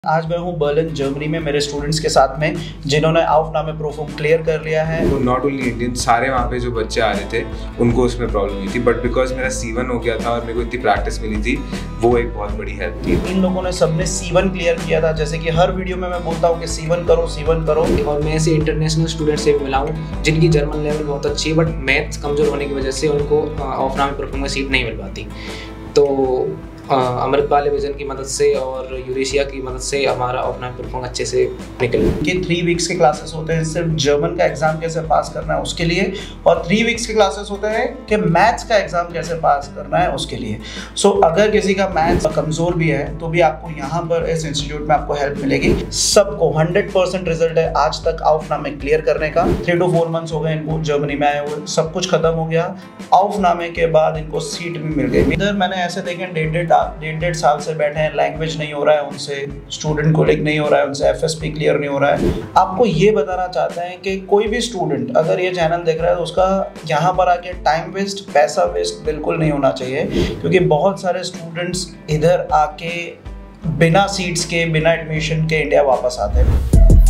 आज मैं हूँ बर्लिन जर्मनी में मेरे स्टूडेंट्स के साथ में जिन्होंने aufnahme प्रोफॉर्म क्लियर कर लिया है। तो नॉट ओनली इंडियन, सारे वहाँ पे जो बच्चे आ रहे थे उनको उसमें प्रॉब्लम हुई थी, बट बिकॉज मेरा C1 हो गया था और मेरे को इतनी प्रैक्टिस मिली थी, वो एक बहुत बड़ी हेल्प थी। इन लोगों ने सबने C1 क्लियर किया था, जैसे कि हर वीडियो में मैं बोलता हूँ कि C1 करो C1 करो। और मैं ऐसे इंटरनेशनल स्टूडेंट से भी मिला हूँ जिनकी जर्मन लेवल बहुत अच्छी है, बट मैथ्स कमज़ोर होने की वजह से उनको aufnahme प्रोफॉर्म में सीट नहीं मिल पाती। तो अमृतपाल विजन की मदद से और यूरेशिया की मदद से हमारा aufnahme प्रोफॉर्म अच्छे से निकल कि 3 वीक्स के क्लासेस होते हैं सिर्फ जर्मन का एग्जाम कैसे पास करना है उसके लिए, और 3 वीक्स के क्लासेस होते हैं कि मैथ्स का एग्जाम कैसे पास करना है उसके लिए। सो अगर किसी का मैथ्स कमज़ोर भी है तो भी आपको यहाँ पर इस इंस्टीट्यूट में आपको हेल्प मिलेगी। सबको 100% रिजल्ट है आज तक aufnahme क्लियर करने का। 3 to 4 मंथ्स हो गए इनको जर्मनी में आए हुए, सब कुछ खत्म हो गया। aufnahme के बाद इनको सीट भी मिल गई। इधर मैंने ऐसे देखे डेढ़ साल से बैठे हैं, लैंग्वेज नहीं हो रहा है उनसे, स्टूडेंट को नहीं हो रहा है उनसे, FSP क्लियर नहीं हो रहा है। आपको ये बताना चाहते हैं कि कोई भी स्टूडेंट अगर ये चैनल देख रहा है तो उसका यहाँ पर आके टाइम वेस्ट, पैसा वेस्ट बिल्कुल नहीं होना चाहिए, क्योंकि बहुत सारे स्टूडेंट्स इधर आके बिना सीट्स के, बिना एडमिशन के इंडिया वापस आते हैं।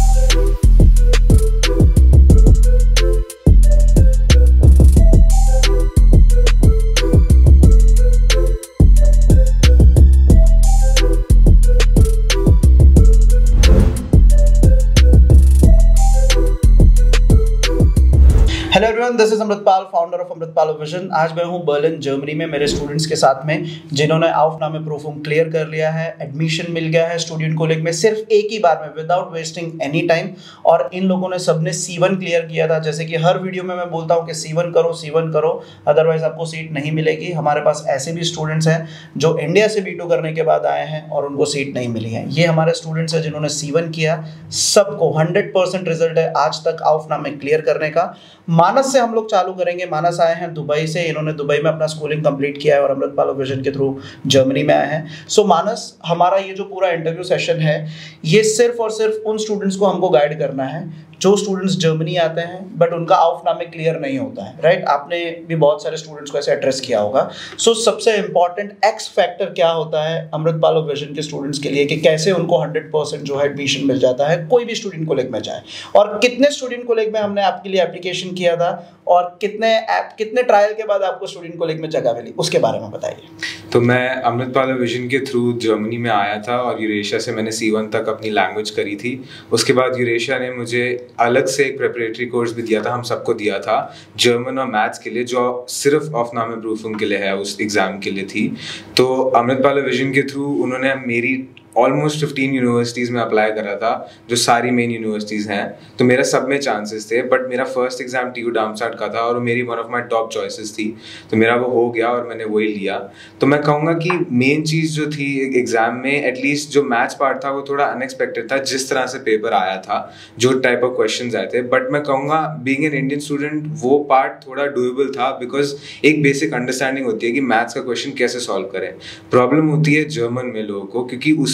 Hello everyone, this is Amritpal, founder of Amritpal vision. आज मैं हूँ बर्लिन जर्मनी में मेरे स्टूडेंट्स के साथ में जिन्होंने aufnahme प्रोफॉर्म क्लियर कर लिया है, एडमिशन मिल गया है स्टूडेंट कॉलेज में सिर्फ एक ही बार में, विदाउट वेस्टिंग एनी टाइम। और इन लोगों ने सबने C1 क्लियर किया था, जैसे कि हर वीडियो में मैं बोलता हूँ कि C1 करो, अदरवाइज आपको सीट नहीं मिलेगी। हमारे पास ऐसे भी स्टूडेंट्स हैं जो इंडिया से B2 करने के बाद आए हैं और उनको सीट नहीं मिली है। ये हमारे स्टूडेंट्स हैं जिन्होंने C1 किया। सबको 100% रिजल्ट है आज तक aufnahme क्लियर करने का। मानस से हम लोग चालू करेंगे। मानस आए हैं दुबई से, इन्होंने दुबई में अपना स्कूलिंग कंप्लीट किया है और अमृतपाल विजन के थ्रू जर्मनी में आए हैं। सो मानस, हमारा ये जो पूरा इंटरव्यू सेशन है ये सिर्फ और सिर्फ उन स्टूडेंट्स को हमको गाइड करना है जो स्टूडेंट्स जर्मनी आते हैं बट उनका aufnahme क्लियर नहीं होता है, राइट। आपने भी बहुत सारे स्टूडेंट्स को ऐसे एड्रेस किया होगा। सो सबसे इंपॉर्टेंट एक्स फैक्टर क्या होता है अमृतपाल विजन के स्टूडेंट्स के लिए कि कैसे उनको 100% जो है एडमिशन मिल जाता है कोई भी स्टूडेंट कॉलेज में जाए, और कितने स्टूडेंट कॉलेज में हमने आपके लिए एप्लीकेशन किया था और कितने ट्रायल के बाद आपको स्टूडेंट कॉलेज में जगह मिली, उसके बारे में बताइए। तो मैं अमृतपाल विजन के थ्रू जर्मनी में आया था और यूरेशिया से मैंने C1 तक अपनी लैंग्वेज करी थी। उसके बाद यूरेशिया ने मुझे अलग से एक प्रिपरेटरी कोर्स भी दिया था, हम सबको दिया था जर्मन और मैथ्स के लिए, जो सिर्फ aufnahme प्रूफिंग के लिए है, उस एग्ज़ाम के लिए थी। तो अमृतपाल विजन के थ्रू उन्होंने मेरी ऑलमोस्ट 15 यूनिवर्सिटीज़ में अप्लाई करा था, जो सारी मेन यूनिवर्सिटीज़ हैं। तो मेरा सब में चांसेस थे, बट मेरा फर्स्ट एग्ज़ाम TU डार्मस्टाड का था और मेरी one of my top choices थी, तो मेरा वो हो गया और मैंने वही लिया। तो मैं कहूँगा कि मेन चीज़ जो थी एग्ज़ाम में, एटलीस्ट जो मैथ्स पार्ट था वो थोड़ा अनएक्सपेक्टेड था, जिस तरह से पेपर आया था, जो टाइप ऑफ क्वेश्चन आए थे। बट मैं कहूँगा बीइंग एन इंडियन स्टूडेंट वो पार्ट थोड़ा डूएबल था, बिकॉज एक बेसिक अंडरस्टैंडिंग होती है कि मैथ्स का क्वेश्चन कैसे सॉल्व करें। प्रॉब्लम होती है जर्मन में लोगों को, क्योंकि उसमें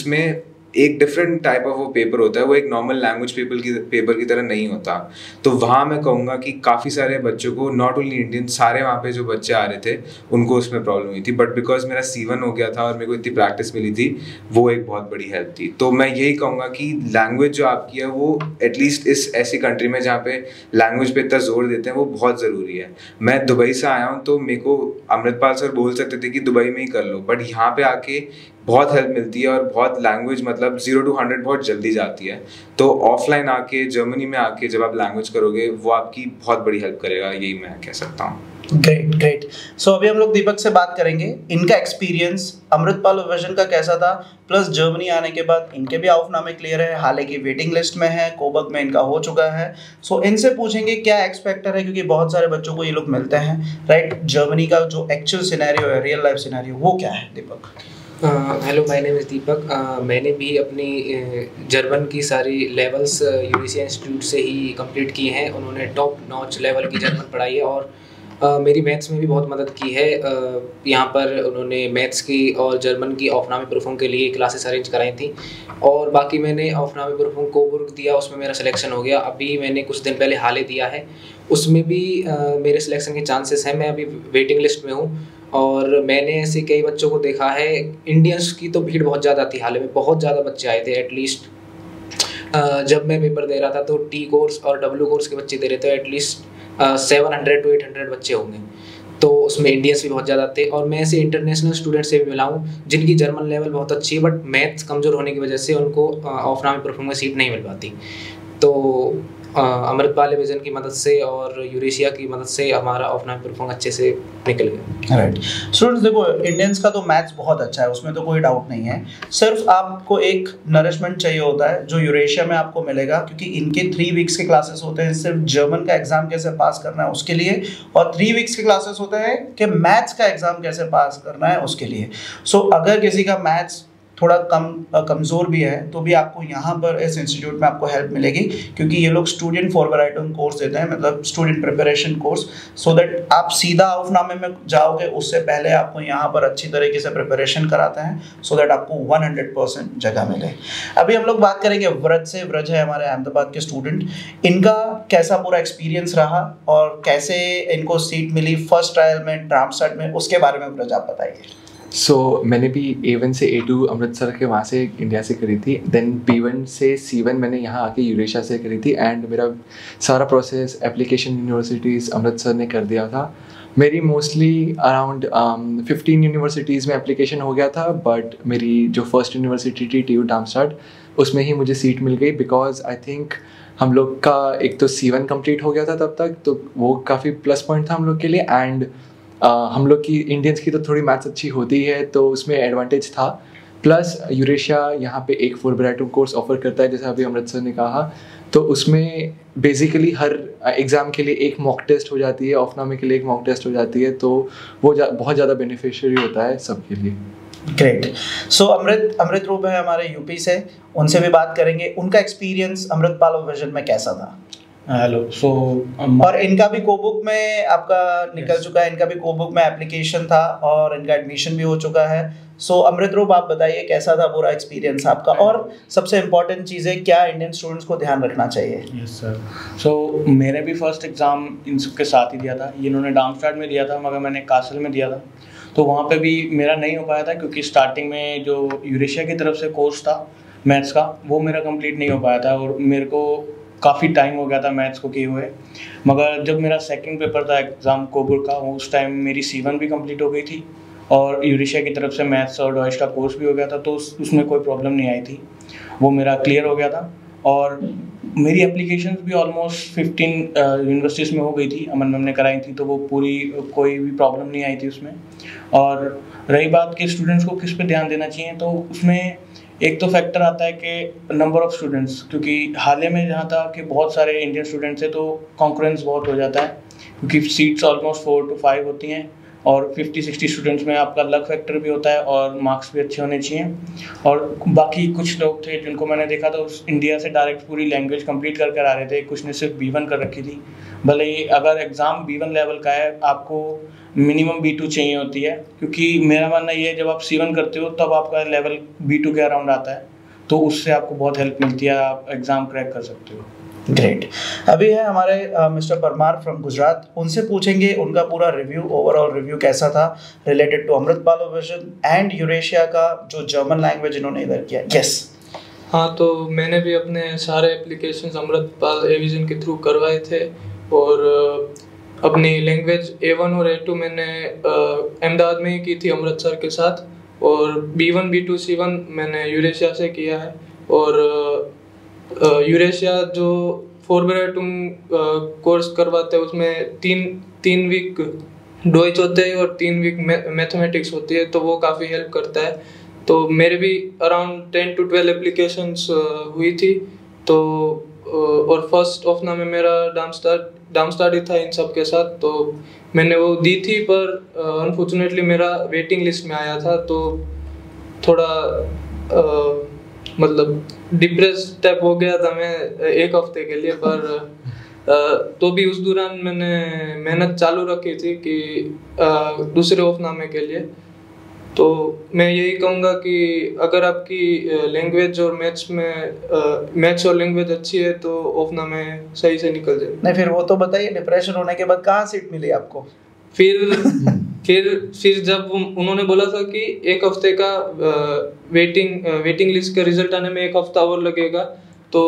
एक डिफरेंट टाइप ऑफ वो पेपर होता है, वो एक नॉर्मल लैंग्वेज पेपर की तरह नहीं होता। तो वहाँ मैं कहूँगा कि काफ़ी सारे बच्चों को, नॉट ओनली इंडियन, सारे वहाँ पे जो बच्चे आ रहे थे उनको उसमें प्रॉब्लम हुई थी, बट बिकॉज मेरा C1 हो गया था और मेरे को इतनी प्रैक्टिस मिली थी, वो एक बहुत बड़ी हेल्प थी। तो मैं यही कहूँगा कि लैंग्वेज जो आपकी है वो एटलीस्ट इस ऐसी कंट्री में जहाँ पे लैंग्वेज पे इतना जोर देते हैं वो बहुत ज़रूरी है। मैं दुबई से आया हूँ तो मेरे को अमृतपाल सर बोल सकते थे कि दुबई में ही कर लो, बट यहाँ पे आके बहुत हेल्प मिलती है और बहुत लैंग्वेज मतलब 0 to 100 बहुत जल्दी जाती है। तो ऑफलाइन आके, जर्मनी में आके जब आप लैंग्वेज करोगे वो आपकी बहुत बड़ी हेल्प करेगा, यही मैं कह सकता हूँ। ग्रेट। सो अभी हम लोग दीपक से बात करेंगे, इनका एक्सपीरियंस अमृतपाल विजन का कैसा था, प्लस जर्मनी आने के बाद इनके भी aufnahme क्लियर है, हालांकि वेटिंग लिस्ट में है, कोबक में इनका हो चुका है। सो इनसे पूछेंगे क्या एक्स फैक्टर है, क्योंकि बहुत सारे बच्चों को ये लोग मिलते हैं, राइट। जर्मनी का जो एक्चुअल सिनेरियो है, रियल लाइफ सिनेरियो, वो क्या है Deepak? Hello, my name is Deepak. मैंने भी अपनी जर्मन की सारी लेवल्स यूरेशिया इंस्टीट्यूट से ही कंप्लीट की हैं। उन्होंने टॉप नॉच लेवल की जर्मन पढ़ाई है और मेरी मैथ्स में भी बहुत मदद की है। यहाँ पर उन्होंने मैथ्स की और जर्मन की aufnahme प्रोफॉर्म के लिए क्लासेस अरेंज कराई थी, और बाकी मैंने aufnahme प्रोफॉर्म कोबुर्ग दिया, उसमें मेरा सिलेक्शन हो गया। अभी मैंने कुछ दिन पहले हाले दिया है, उसमें भी मेरे सिलेक्शन के चांसेस हैं। मैं अभी वेटिंग लिस्ट में हूँ और मैंने ऐसे कई बच्चों को देखा है, इंडियंस की तो भीड़ बहुत ज़्यादा थी, हाल में बहुत ज़्यादा बच्चे आए थे। एटलीस्ट जब मैं पेपर दे रहा था तो टी कोर्स और डब्ल्यू कोर्स के बच्चे दे रहे थे, एटलीस्ट 700 to 800 बच्चे होंगे। तो उसमें इंडियंस भी बहुत ज़्यादा थे, और मैं ऐसे इंटरनेशनल स्टूडेंट से भी मिला हूँ जिनकी जर्मन लेवल बहुत अच्छी है, बट मैथ्स कमज़ोर होने की वजह से उनको ऑफना में परफॉर्म में सीट नहीं मिल पाती। तो अमृतपाल विजन की मदद से और यूरेशिया की मदद से हमारा ऑफना में परफॉर्म अच्छे से निकल गया। राइट स्टूडेंट्स, देखो इंडियंस का तो मैथ्स बहुत अच्छा है, उसमें तो कोई डाउट नहीं है। सिर्फ आपको एक नरिशमेंट चाहिए होता है जो यूरेशिया में आपको मिलेगा, क्योंकि इनके 3 वीक्स के क्लासेस होते हैं सिर्फ जर्मन का एग्जाम कैसे पास करना है उसके लिए, और 3 वीक्स के क्लासेस होते हैं कि मैथ्स का एग्जाम कैसे पास करना है उसके लिए। सो अगर किसी का मैथ्स थोड़ा कमज़ोर भी है तो भी आपको यहाँ पर इस इंस्टीट्यूट में आपको हेल्प मिलेगी, क्योंकि ये लोग स्टूडेंट फॉरवर्ड कोर्स देते हैं, मतलब student preparation course, so that आप सीधा आउफनामे में जाओगे उससे पहले आपको यहाँ पर अच्छी तरीके से प्रिपरेशन कराते हैं, सो दैट आपको 100% जगह मिले। अभी हम लोग बात करेंगे व्रज से। व्रज है हमारे अहमदाबाद के स्टूडेंट, इनका कैसा पूरा एक्सपीरियंस रहा और कैसे इनको सीट मिली फर्स्ट ट्रायल में डार्मस्टाड में, उसके बारे में व्रज आप बताइए। मैंने भी A1 से A2 अमृतसर के वहाँ से इंडिया से करी थी, देन B1 से C1 मैंने यहाँ आके यूरेशिया से करी थी, एंड मेरा सारा प्रोसेस एप्लीकेशन यूनिवर्सिटीज़ अमृतसर ने कर दिया था। मेरी मोस्टली अराउंड 15 यूनिवर्सिटीज़ में एप्लीकेशन हो गया था, बट मेरी जो फर्स्ट यूनिवर्सिटी थी TU डार्मस्टाड, उसमें ही मुझे सीट मिल गई, बिकॉज आई थिंक हम लोग का एक तो C1 कंप्लीट हो गया था तब तक, तो वो काफ़ी प्लस पॉइंट था हम लोग के लिए, एंड हम लोग की इंडियंस की तो थोड़ी मैथ्स अच्छी होती है तो उसमें एडवांटेज था। प्लस यूरेशिया यहाँ पे एक फॉरवर्ड कोर्स ऑफर करता है, जैसे अभी अमृतसर ने कहा, तो उसमें बेसिकली हर एग्ज़ाम के लिए एक मॉक टेस्ट हो जाती है, ऑफनामे के लिए एक मॉक टेस्ट हो जाती है, तो वो बहुत ज़्यादा बेनिफिशियरी होता है सबके लिए। ग्रेट। सो अमृत रूप है हमारे यूपी से, उनसे भी बात करेंगे, उनका एक्सपीरियंस अमृतपाल विजन में कैसा था। हेलो। और इनका भी कोबुक में आपका निकल चुका है, इनका भी कोबुक में एप्लीकेशन था और इनका एडमिशन भी हो चुका है। अमृत रूप आप बताइए कैसा था पूरा एक्सपीरियंस आपका, और सबसे इम्पोर्टेंट चीज़ है क्या इंडियन स्टूडेंट्स को ध्यान रखना चाहिए। Yes sir. मैंने भी फर्स्ट एग्ज़ाम इन सब के साथ ही दिया था, इन्होंने डार्मस्टाड में दिया था मगर मैंने कासल में दिया था, तो वहाँ पे भी मेरा नहीं हो पाया था, क्योंकि स्टार्टिंग में जो यूरेशिया की तरफ से कोर्स था मैथ्स का वो मेरा कंप्लीट नहीं हो पाया था, और मेरे को काफ़ी टाइम हो गया था मैथ्स को किए हुए। मगर जब मेरा सेकंड पेपर था एग्ज़ाम कोबुक का, उस टाइम मेरी C1 भी कंप्लीट हो गई थी और यूरेशिया की तरफ से मैथ्स और डॉइश का कोर्स भी हो गया था, तो उसमें कोई प्रॉब्लम नहीं आई थी, वो मेरा क्लियर हो गया था। और मेरी एप्लीकेशंस भी ऑलमोस्ट 15 यूनिवर्सिटीज़ में हो गई थी, अमन मैम ने कराई थी, तो वो पूरी कोई भी प्रॉब्लम नहीं आई थी उसमें। और रही बात कि स्टूडेंट्स को किस पे ध्यान देना चाहिए, तो उसमें एक तो फैक्टर आता है कि नंबर ऑफ़ स्टूडेंट्स, क्योंकि हाल ही में जहाँ था कि बहुत सारे इंडियन स्टूडेंट्स हैं तो कॉन्करेंस बहुत हो जाता है, क्योंकि सीट्स ऑलमोस्ट 4 to 5 होती हैं, और 50-60 स्टूडेंट्स में आपका लक फैक्टर भी होता है और मार्क्स भी अच्छे होने चाहिए। और बाकी कुछ लोग थे जिनको मैंने देखा था उस इंडिया से डायरेक्ट पूरी लैंग्वेज कंप्लीट कर आ रहे थे, कुछ ने सिर्फ B1 कर रखी थी। भले ही अगर एग्ज़ाम B1 लेवल का है, आपको मिनिमम B2 चाहिए होती है, क्योंकि मेरा मानना ये है जब आप C1 करते हो तब आपका लेवल B2 के अराउंड आता है, तो उससे आपको बहुत हेल्प मिलती है, आप एग्ज़ाम क्रैक कर सकते हो। ग्रेट। अभी है हमारे मिस्टर परमार फ्रॉम गुजरात, उनसे पूछेंगे उनका पूरा रिव्यू, ओवरऑल रिव्यू कैसा था related to Amritpal vision and Eurasia का जो जर्मन लैंग्वेज इन्होंने इधर किया। यस। हाँ, तो मैंने भी अपने सारे एप्लीकेशंस अमृतपाल विजन के थ्रू करवाए थे, और अपनी लैंग्वेज A1 और A2 मैंने अहमदाबाद में ही की थी अमृतसर के साथ, और B1 B2 C1 मैंने यूरेशिया से किया है। और यूरेशिया जो फॉरवर्ड कोर्स करवाते हैं उसमें तीन वीक डॉइच होते हैं और 3 वीक मैथमेटिक्स होती है, तो वो काफ़ी हेल्प करता है। तो मेरे भी अराउंड 10 to 12 एप्लीकेशंस हुई थी, तो और फर्स्ट ऑफना में मेरा डार्मस्टाड ही था इन सब के साथ, तो मैंने वो दी थी, पर अनफॉर्चुनेटली मेरा वेटिंग लिस्ट में आया था, तो थोड़ा मतलब डिप्रेस टाइप हो गया था मैं 1 हफ्ते के लिए। पर तो भी उस दौरान मैंने मेहनत चालू रखी थी कि दूसरे ऑफनामे के लिए। तो मैं यही कहूँगा कि अगर आपकी लैंग्वेज और मैथ्स और लैंग्वेज अच्छी है तो ऑफनामे सही से निकल जाए। नहीं, फिर वो तो बताइए डिप्रेशन होने के बाद कहाँ सीट मिली आपको? फिर फिर जब उन्होंने बोला था कि एक हफ्ते का वेटिंग लिस्ट का रिजल्ट आने में 1 हफ्ता और लगेगा, तो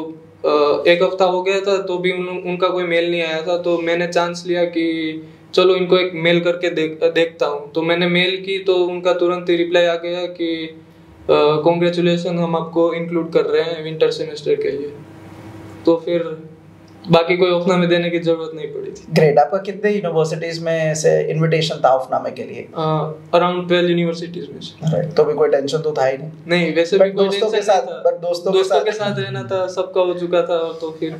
1 हफ्ता हो गया था तो भी उनका कोई मेल नहीं आया था। तो मैंने चांस लिया कि चलो इनको एक मेल करके देखता हूँ। तो मैंने मेल की तो उनका तुरंत ही रिप्लाई आ गया कि कॉन्ग्रेचुलेसन, हम आपको इंक्लूड कर रहे हैं विंटर सेमेस्टर के लिए। तो फिर बाकी कोई ऑफनामे देने की जरूरत नहीं पड़ी थी। ग्रेट। आपका कितने यूनिवर्सिटीज में से इनविटेशन था ऑफनामे के लिए? अराउंड 12 यूनिवर्सिटीज में से। राइट, तो भी कोई टेंशन तो था ही नहीं? नहीं, वैसे भी कोई दोस्तों के साथ, बट दोस्तों के साथ रहना था, सबका हो चुका था। तो फिर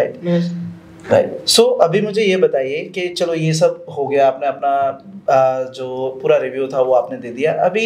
राइट। सो अभी मुझे ये बताइए कि चलो ये सब हो गया, आपने अपना जो पूरा रिव्यू था वो आपने दे दिया। अभी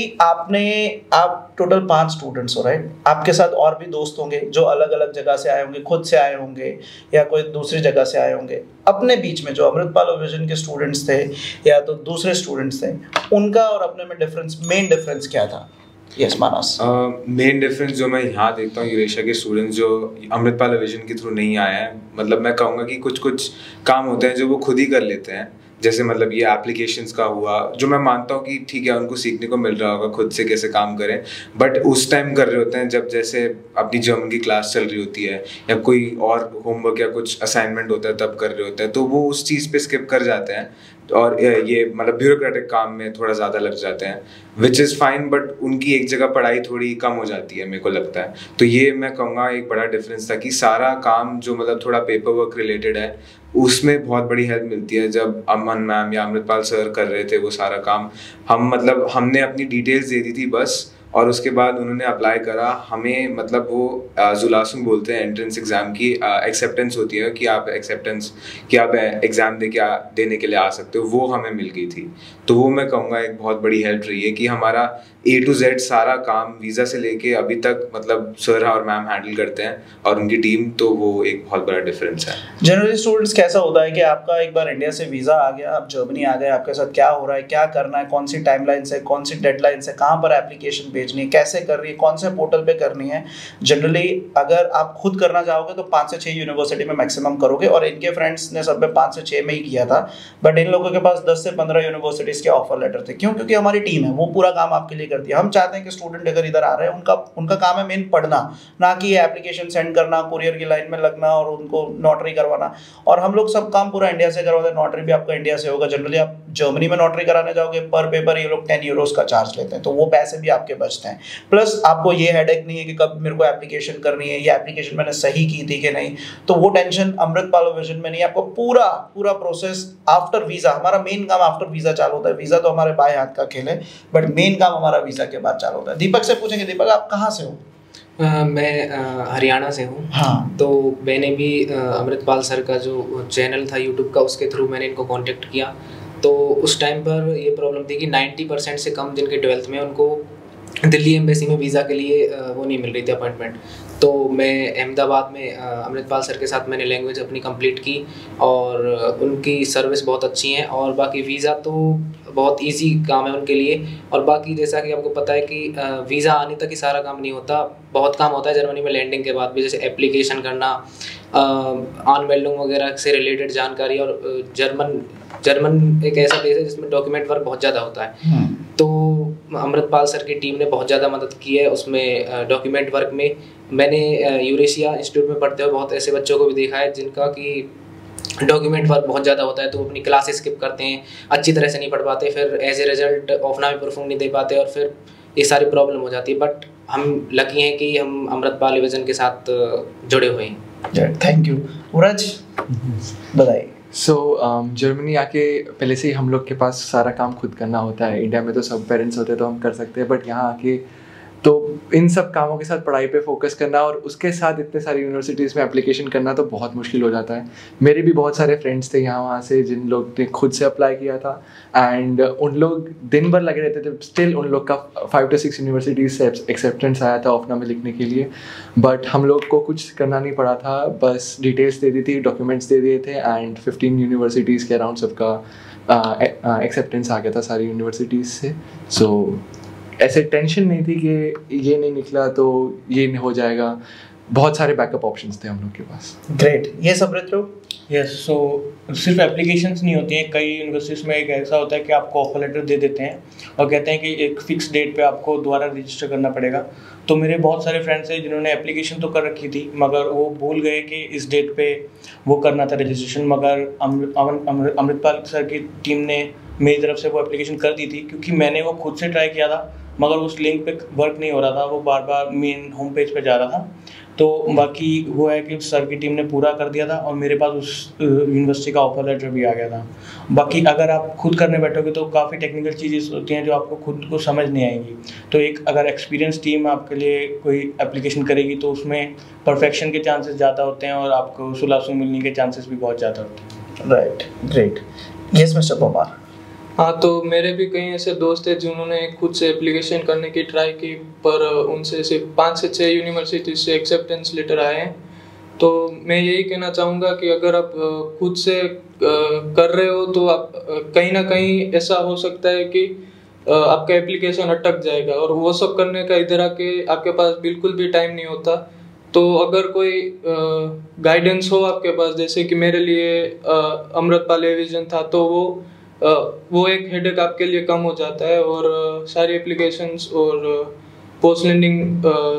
आप टोटल 5 स्टूडेंट्स हो, राइट? आपके साथ और भी दोस्त होंगे जो अलग अलग जगह से आए होंगे, खुद से आए होंगे या कोई दूसरी जगह से आए होंगे। अपने बीच में जो अमृतपाल विजन के स्टूडेंट्स थे या तो दूसरे स्टूडेंट्स थे, उनका और अपने में मेन डिफरेंस क्या था? यस मानस। मेन डिफरेंस जो मैं यहाँ देखता हूँ, यूरेशिया के स्टूडेंट्स जो अमृतपाल विजन के थ्रू नहीं आए हैं, मतलब मैं कहूँगा कि कुछ काम होते हैं जो वो खुद ही कर लेते हैं। जैसे मतलब ये एप्लीकेशंस का हुआ, जो मैं मानता हूँ कि ठीक है उनको सीखने को मिल रहा होगा खुद से कैसे काम करें, बट उस टाइम कर रहे होते हैं जब जैसे अपनी जर्मन की क्लास चल रही होती है या कोई और होमवर्क या कुछ असाइनमेंट होता है तब कर रहे होते हैं, तो वो उस चीज़ पे स्किप कर जाते हैं और ये मतलब ब्यूरोक्रेटिक काम में थोड़ा ज़्यादा लग जाते हैं, विच इज़ फाइन, बट उनकी एक जगह पढ़ाई थोड़ी कम हो जाती है मेरे को लगता है। तो ये मैं कहूँगा एक बड़ा डिफरेंस था कि सारा काम जो मतलब थोड़ा पेपर वर्क रिलेटेड है उसमें बहुत बड़ी हेल्प मिलती है। जब अमन मैम या अमृतपाल सर कर रहे थे वो सारा काम, हमने अपनी डिटेल्स दे दी थी बस, और उसके बाद उन्होंने अप्लाई करा। हमें मतलब वो जुलासुम बोलते हैं एंट्रेंस एग्ज़ाम की एक्सेप्टेंस होती है कि आप एग्ज़ाम देने के लिए आ सकते हो, वो हमें मिल गई थी। तो वो मैं कहूँगा एक बहुत बड़ी हेल्प रही है कि हमारा A to Z सारा काम वीज़ा से लेके अभी तक मतलब सर और मैम हैंडल करते हैं और उनकी टीम, तो वो एक बहुत बड़ा डिफरेंस है। जनरली स्टूडेंट्स कैसा होता है कि आपका एक बार इंडिया से वीज़ा आ गया, आप जर्मनी आ गए, आपके साथ क्या हो रहा है, क्या करना है, कौन सी टाइमलाइन से, कौन सी डेडलाइन से, कहाँ पर एप्लीकेशन भेजनी है, कैसे करनी है, कौन से पोर्टल पे करनी है। जनरली अगर आप खुद करना चाहोगे तो 5 से 6 यूनिवर्सिटी में मैक्सिमम करोगे, और इनके फ्रेंड्स ने सब में 5 से 6 में ही किया था, बट इन लोगों के पास 10 से 15 यूनिवर्सिटीज़ के ऑफर लेटर थे। क्यों? क्योंकि हमारी टीम है, वो पूरा काम आपके लिए करती है। हम चाहते हैं कि स्टूडेंट अगर इधर आ रहे हैं उनका काम है मेन पढ़ना, ना कि ये एप्लीकेशन सेंड करना, कुरियर की लाइन में लगना और उनको नोटरी करवाना। और हम लोग सब काम पूरा इंडिया से करवाते हैं, नोटरी भी आपका इंडिया से होगा। जनरली आप जर्मनी में नोटरी कराने जाओगे, पर पेपर ये लोग 10 यूरोस का चार्ज लेते हैं, तो वो पैसे भी आपके बचते हैं। प्लस आपको ये हेडेक नहीं है कि कब मेरे को एप्लीकेशन करनी है, या एप्लीकेशन मैंने सही की थी कि नहीं, तो वो टेंशन अमृतपाल विजन में नहीं है। आपको पूरा प्रोसेस आफ्टर वीज़ा, हमारा मेन काम आफ्टर वीज़ा चालू होता है। वीज़ा तो हमारे बाएं हाथ का खेल है, बट मेन काम हमारा वीज़ा के बाद चालू होता है। दीपक से पूछेंगे, दीपक आप कहाँ से हो? मैं हरियाणा से हूँ। हाँ। तो मैंने भी अमृतपाल सर का जो चैनल था यूट्यूब का, उसके थ्रू मैंने इनको कांटेक्ट किया। तो उस टाइम पर ये प्रॉब्लम थी कि 90% से कम जिनके 12th में, उनको दिल्ली एम्बेसी में वीज़ा के लिए वो नहीं मिल रही थी अपॉइंटमेंट। तो मैं अहमदाबाद में अमृतपाल सर के साथ मैंने लैंग्वेज अपनी कंप्लीट की, और उनकी सर्विस बहुत अच्छी है, और बाकी वीज़ा तो बहुत इजी काम है उनके लिए। और बाकी जैसा कि आपको पता है कि वीज़ा आने तक ही सारा काम नहीं होता, बहुत काम होता है जर्मनी में लैंडिंग के बाद भी, जैसे एप्लीकेशन करना, अनमेल्डिंग वगैरह से रिलेटेड जानकारी। और जर्मन एक ऐसा देश है जिसमें डॉक्यूमेंट वर्क बहुत ज़्यादा होता है। तो अमृतपाल सर की टीम ने बहुत ज़्यादा मदद की है उसमें, डॉक्यूमेंट वर्क में। मैंने यूरेशिया इंस्टीट्यूट में पढ़ते हुए बहुत ऐसे बच्चों को भी देखा है जिनका कि डॉक्यूमेंट वर्क बहुत ज़्यादा होता है, तो वो अपनी क्लासेस स्किप करते हैं, अच्छी तरह से नहीं पढ़ पाते, फिर एज ए रिजल्ट ऑफनामे परफॉर्म नहीं दे पाते, और फिर ये सारी प्रॉब्लम हो जाती है। बट हम लकी हैं कि हम अमृतपाल विजन के साथ जुड़े हुए हैं। Thank you. उरज बताइए। जर्मनी आके पहले से ही हम लोग के पास सारा काम खुद करना होता है। इंडिया में तो सब पेरेंट्स होते हैं तो हम कर सकते हैं, बट यहाँ आके तो इन सब कामों के साथ पढ़ाई पे फोकस करना और उसके साथ इतने सारी यूनिवर्सिटीज़ में एप्लीकेशन करना तो बहुत मुश्किल हो जाता है। मेरे भी बहुत सारे फ्रेंड्स थे यहाँ वहाँ से जिन लोग ने खुद से अप्लाई किया था, एंड उन लोग दिन भर लगे रहते थे। स्टिल उन लोग का 5 to 6 यूनिवर्सिटीज़ से एक्सेप्टेंस आया था ऑफनामे लिखने के लिए, बट हम लोग को कुछ करना नहीं पड़ा था, बस डिटेल्स दे दी थी, डॉक्यूमेंट्स दे दिए थे, एंड 15 यूनिवर्सिटीज़ के अराउंड सबका एक्सेप्टेंस आ गया था सारी यूनिवर्सिटीज़ से। सो ऐसे टेंशन नहीं थी कि ये नहीं निकला तो ये नहीं हो जाएगा। बहुत सारे बैकअप ऑप्शंस थे हम लोग के पास। ग्रेट। ये सब रहते हो? यस, सो सिर्फ एप्लीकेशंस नहीं होती हैं, कई यूनिवर्सिटीज़ में एक ऐसा होता है कि आपको ऑफर लेटर दे देते हैं और कहते हैं कि एक फ़िक्स डेट पे आपको दोबारा रजिस्टर करना पड़ेगा। तो मेरे बहुत सारे फ्रेंड्स हैं जिन्होंने एप्लीकेशन तो कर रखी थी मगर वो भूल गए कि इस डेट पे वो करना था रजिस्ट्रेशन, मगर अमृतपाल सर की टीम ने मेरी तरफ से वो एप्लीकेशन कर दी थी, क्योंकि मैंने वो खुद से ट्राई किया था मगर उस लिंक पे वर्क नहीं हो रहा था, वो बार बार मेन होम पेज पे जा रहा था। तो बाकी वो है कि सर की टीम ने पूरा कर दिया था और मेरे पास उस यूनिवर्सिटी का ऑफर लेटर भी आ गया था। बाकी अगर आप खुद करने बैठोगे तो काफ़ी टेक्निकल चीज़ें होती हैं जो आपको खुद को समझ नहीं आएंगी। तो एक अगर एक्सपीरियंस टीम आपके लिए कोई एप्लीकेशन करेगी तो उसमें परफेक्शन के चांसेस ज़्यादा होते हैं और आपको सुलासू मिलने के चांसेस भी बहुत ज़्यादा होते हैं। Right, great. Yes mister Parmar. हाँ, तो मेरे भी कई ऐसे दोस्त हैं जिन्होंने खुद से एप्लीकेशन करने की ट्राई की, पर उनसे सिर्फ 5 से 6 यूनिवर्सिटी से एक्सेप्टेंस लेटर आए हैं। तो मैं यही कहना चाहूँगा कि अगर आप खुद से कर रहे हो तो आप कहीं ना कहीं ऐसा हो सकता है कि आपका एप्लीकेशन अटक जाएगा, और वो सब करने का इधर आके आपके पास बिल्कुल भी टाइम नहीं होता। तो अगर कोई गाइडेंस हो आपके पास, जैसे कि मेरे लिए अमृतपाल एविजन था, तो वो एक हेडेक आपके लिए कम हो जाता है और सारी एप्लीकेशंस और पोस्ट लैंडिंग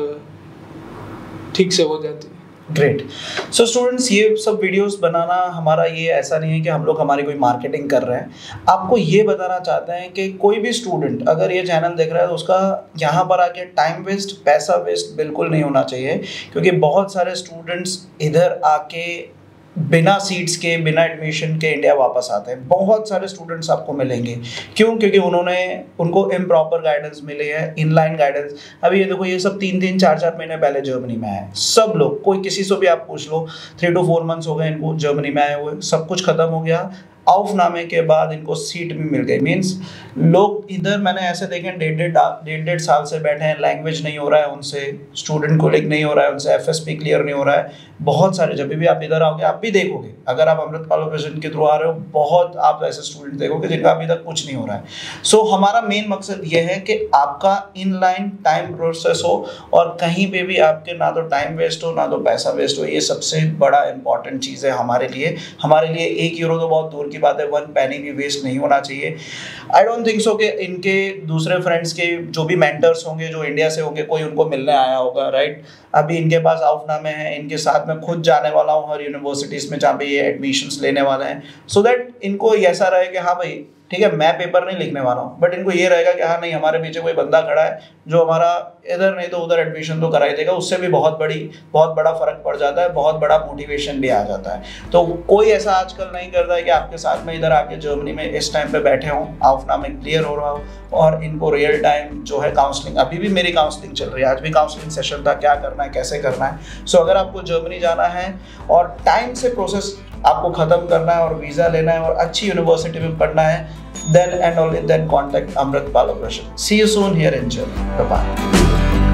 ठीक से हो जाती है। ग्रेट। सो स्टूडेंट्स, ये सब वीडियोस बनाना हमारा ये ऐसा नहीं है कि हम लोग हमारी कोई मार्केटिंग कर रहे हैं। आपको ये बताना चाहते हैं कि कोई भी स्टूडेंट अगर ये चैनल देख रहा है तो उसका यहाँ पर आके टाइम वेस्ट, पैसा वेस्ट बिल्कुल नहीं होना चाहिए, क्योंकि बहुत सारे स्टूडेंट्स इधर आके बिना सीट्स के, बिना एडमिशन के इंडिया वापस आते हैं। बहुत सारे स्टूडेंट्स आपको मिलेंगे। क्यों? क्योंकि उनको इम्प्रॉपर गाइडेंस मिली है, इनलाइन गाइडेंस। अभी ये देखो, ये सब 3-3, 4-4 महीने पहले जर्मनी में आए सब लोग। कोई किसी से भी आप पूछ लो, 3 to 4 मंथ्स हो गए इनको जर्मनी में आए हुए, सब कुछ खत्म हो गया। ऑफनामे के बाद इनको सीट भी मिल गई। मीन्स लोग इधर मैंने ऐसे देखे 1.5 साल से बैठे हैं, लैंग्वेज नहीं हो रहा है उनसे, स्टूडेंट कोलिग नहीं हो रहा है उनसे, एफएसपी क्लियर नहीं हो रहा है। बहुत सारे, जब भी आप इधर आओगे आप भी देखोगे, अगर आप अमृतपाल विजन के थ्रू आ रहे हो, बहुत आप ऐसे स्टूडेंट देखोगे जिनका अभी तक कुछ नहीं हो रहा है। सो हमारा मेन मकसद ये है कि आपका इनलाइन टाइम प्रोसेस हो और कहीं पे भी आपके ना तो टाइम वेस्ट हो ना तो पैसा वेस्ट हो। ये सबसे बड़ा इंपॉर्टेंट चीज़ है हमारे लिए। हमारे लिए 1 यूरो तो बहुत दूर की बात है, 1 penny भी वेस्ट नहीं होना चाहिए। आई डोंट थिंक सो कि इनके दूसरे फ्रेंड्स के जो भी मेंटर्स होंगे जो इंडिया से होंगे, कोई उनको मिलने आया होगा, राइट। अभी इनके पास ऑफनामे है, इनके साथ में खुद जाने वाला हूँ हर यूनिवर्सिटीज़ में जहाँ पे ये एडमिशन्स लेने वाले हैं, सो दैट इनको ऐसा रहे कि हाँ भाई ठीक है, मैं पेपर नहीं लिखने वाला हूँ, बट इनको ये रहेगा कि हाँ नहीं, हमारे पीछे कोई बंदा खड़ा है जो हमारा इधर नहीं तो उधर एडमिशन तो करा ही देगा। उससे भी बहुत बड़ा फर्क पड़ जाता है, बहुत बड़ा मोटिवेशन भी आ जाता है। तो कोई ऐसा आजकल नहीं करता है कि आपके साथ में इधर आके जर्मनी में इस टाइम पे बैठे हों, ऑफनामे क्लियर हो रहा हो और इनको रियल टाइम जो है काउंसलिंग, अभी भी मेरी काउंसलिंग चल रही है, आज भी काउंसलिंग सेशन था, क्या करना है, कैसे करना है। सो अगर आपको जर्मनी जाना है और टाइम से प्रोसेस आपको ख़त्म करना है और वीज़ा लेना है और अच्छी यूनिवर्सिटी में पढ़ना है, then and only then contact Amritpal Vision. See you soon here in Germany. Bye bye.